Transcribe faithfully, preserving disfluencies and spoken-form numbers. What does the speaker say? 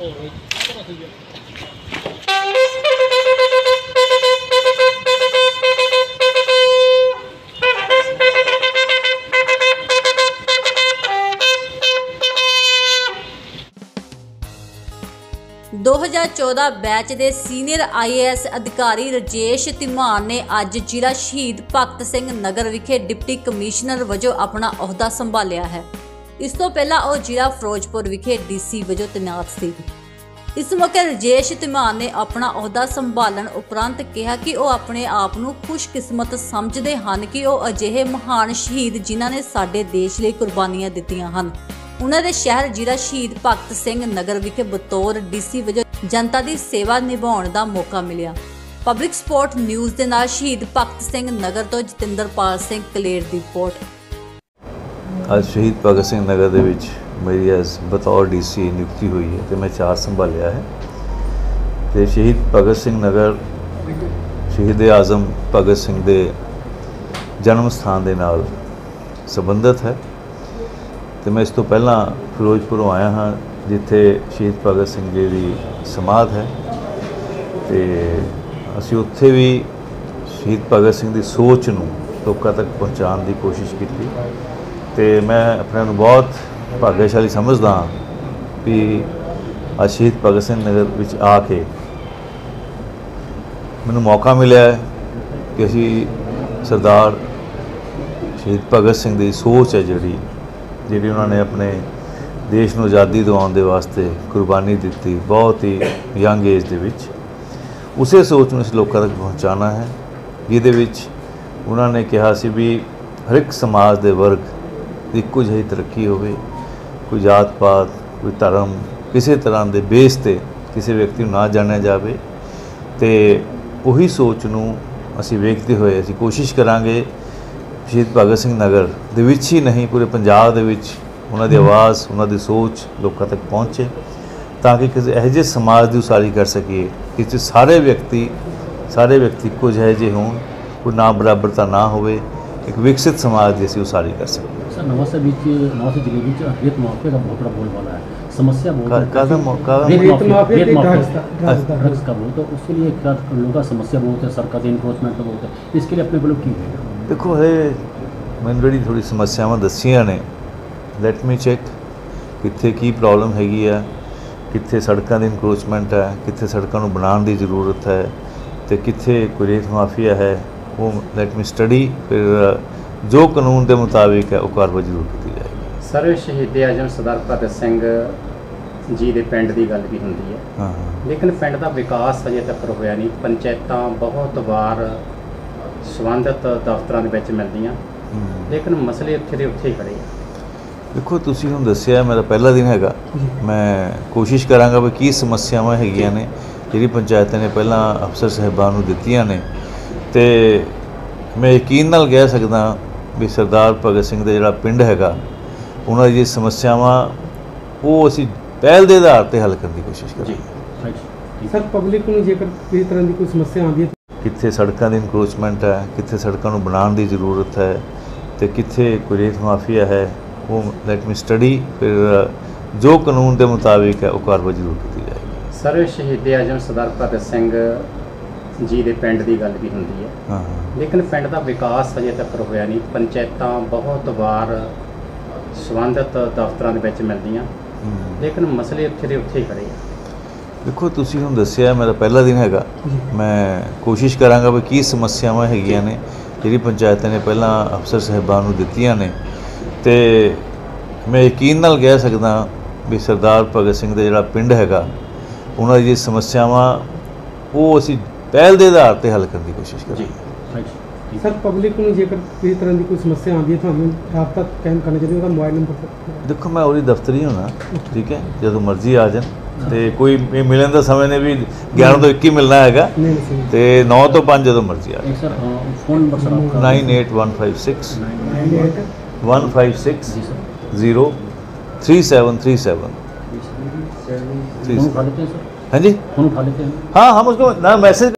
दो हज़ार चौदह बैच के सीनियर आई ए एस अधिकारी राजेश धीमान ने अज जिला शहीद भगत सिंह नगर विखे डिप्टी कमिश्नर वजों अपना अहुदा संभालिया है। इस तो पहला वह जिला फिरोजपुर विखे डी सी वजों तैनात सी। इस मौके राजेश धीमान ने अपना अहुदा संभालन उपरंत कहा कि वह अपने आप नूं खुशकिस्मत समझते हैं कि वह अजिहे महान शहीद जिन्हां ने साडे देश लई कुर्बानियां दित्तियां हन। उन्हां दे शहर जिला शहीद भगत सिंह नगर विखे बतौर डी सी वजों जनता की सेवा निभाउण दा मौका मिलिया। पब्लिक स्पोर्ट न्यूज़ दे नाल शहीद भगत सिंह नगर तो जतिंदरपाल सिंह कलेर दी रिपोर्ट। आज शहीद भगत सिंह नगर दे विच मेरी एज बतौर डी सी नियुक्ति हुई है तो मैं चार संभालिया है। तो शहीद भगत सिंह नगर शहीद आजम भगत सिंह दे जन्म स्थान दे नाल संबंधित है। तो मैं इस तो पहला फिरोजपुरों आया हाँ जिथे शहीद भगत सिंह जी की समाध है। तो असी उत्थे भी शहीद भगत सिंह की सोच नूं लोकां तक पहुँचाने की कोशिश की। तो मैं अपने नूं बहुत भाग्यशाली समझदा कि आज शहीद भगत सिंह नगर विच आके मैनूं मौका मिला है कि असी सरदार शहीद भगत सिंह की सोच है जिहड़ी जिहड़ी उन्होंने अपने देश को आज़ादी दिवाउण दे वास्ते कुर्बानी दी बहुत ही यंग एज दे विच, उसे सोच में लोगों तक पहुँचाना है। जिहदे विच उन्होंने कहा सी भी हर एक समाज के वर्ग एको जिही तरक्की होवे, कोई जात पात कोई धर्म किसी तरह के बेस ते किसी व्यक्ति को ना जानिया जाए। तो उही सोच नूं असीं वेखते हुए असीं कोशिश करांगे शहीद भगत सिंह नगर दे विच ही नहीं पूरे पंजाब दे विच उन्हां दी आवाज़ उन्हां दी सोच लोगों तक पहुँचे ताकि किसी यह जे समाज की उसारी कर सकीए कि सारे व्यक्ति सारे व्यक्ति को जिहे जे होण, कोई ना बराबरता ना होवे, एक विकसित समाज की असीं उसारी कर सकीए। सर नवासा बीच नवासा जिले में रेत माफिया का बहुत बड़ा बोलबाला है, समस्या बहुत का मौका ड्रग्स का बहुत, तो उसके लिए क्या लोगों का समस्या बहुत है, सरकार की इन्फोर्समेंट बहुत है, इसके लिए अपने लोग की देखो है मैंने जी थोड़ी समस्यावां दसियां ने, लैट मी चैक कित्थे की प्रॉब्लम हैगी है, कित्थे सड़कों की इनक्रोचमेंट है, कित्थे सड़कों को बनाने की जरूरत है, तो कित्थे कोई रेत माफिया है, वो लैट मी स्टडी, फिर जो कानून के मुताबिक है वो कार्रवाई जरूर की जाएगी। सर शहीद आजम सरदार भगत सिंह जी के पिंड की गल भी होंगी है, हाँ लेकिन पिंड का विकास अजे तक होया नहीं। पंचायतां बहुत बार संबंधित दफ्तर मिलदियां, लेकिन मसले उत्थे दे उत्थे ही खड़े। देखो तुसीं हुण दस्सिया मेरा पहला दिन हैगा, मैं कोशिश करांगा भी की समस्यावां हैगियां ने जिहड़ी पंचायतां ने पहलां अफसर साहिबान नूं दित्तियां ने। ते मैं यकीन नाल कह सकदा भी सरदार भगत सिंह दा जिहड़ा पिंड हैगा उन्हां दी समस्यावां वो असीं पहल दे आधार ते हल करने की कोशिश करेंगे। सर पब्लिक को जेकर किसी तरह की कोई समस्या आती है, कित्थे सड़कों की इनक्रोचमेंट है, कित्थे सड़कों को बनाने की जरूरत है, तो कित्थे कोई रेत माफिया है, वो लैट मी स्टडी, फिर जो कानून के मुताबिक है वो कार्रवाई जरूर की जाएगी। सर शहीद आजम सरदार भगत सिंह जी के पिंड की गल भी होंगी है, हाँ लेकिन पिंड का विकास अजे तक होया नहीं। पंचायतां बहुत बार संबंधित दफ्तर मिलदियां, लेकिन मसले उत्थे दे उत्थे ही खड़े। देखो तुसीं हुण दस्सिया मेरा पहला दिन हैगा, मैं कोशिश करांगा भी की समस्यावां हैगियां ने जिहड़ी पंचायतां ने पहलां अफसर साहिबान नूं दित्तियां ने। तो मैं यकीन नाल कह सकदा भी सरदार भगत सिंह दा जिहड़ा पिंड हैगा उन्हां दी समस्यावां वो असीं पहल दे आधार ते हल करने की कोशिश करेंगे। सर पब्लिक को जेकर किसी तरह की कोई समस्या आती है तो राबता कायम करना चाहिए, उसका मोबाइल नंबर। देखो मैं उहदी दफ्तर ही होना, ठीक है, जो मर्जी आ जाए। तो कोई मिलन का समय ने भी ग्यारह तो एक ही मिलना है, तो नौ तो पाँच जो मर्जी आ जाए। Nine eight one five six one five six zero three seven three seven. हाँ जी हाँ हम उसको ना मैसेज